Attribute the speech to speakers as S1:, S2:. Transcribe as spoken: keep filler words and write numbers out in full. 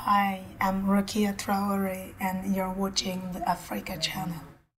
S1: Hi, I'm Rokia Traoré and you're watching the Africa channel.